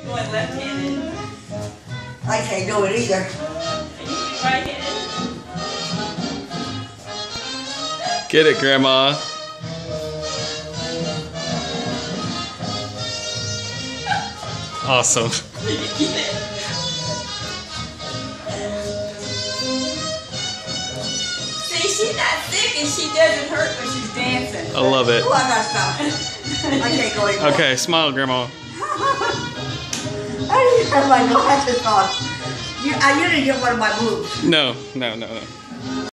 Going left-handed. I can't do it either. And you can be right-handed. Get it, Grandma. Awesome. You get it. See, she's not sick and she doesn't hurt when she's dancing. I love it. Oh, I gotta stop. I can't go anymore. Okay, smile, Grandma. I didn't have my glasses on. You didn't get one of my moves. No.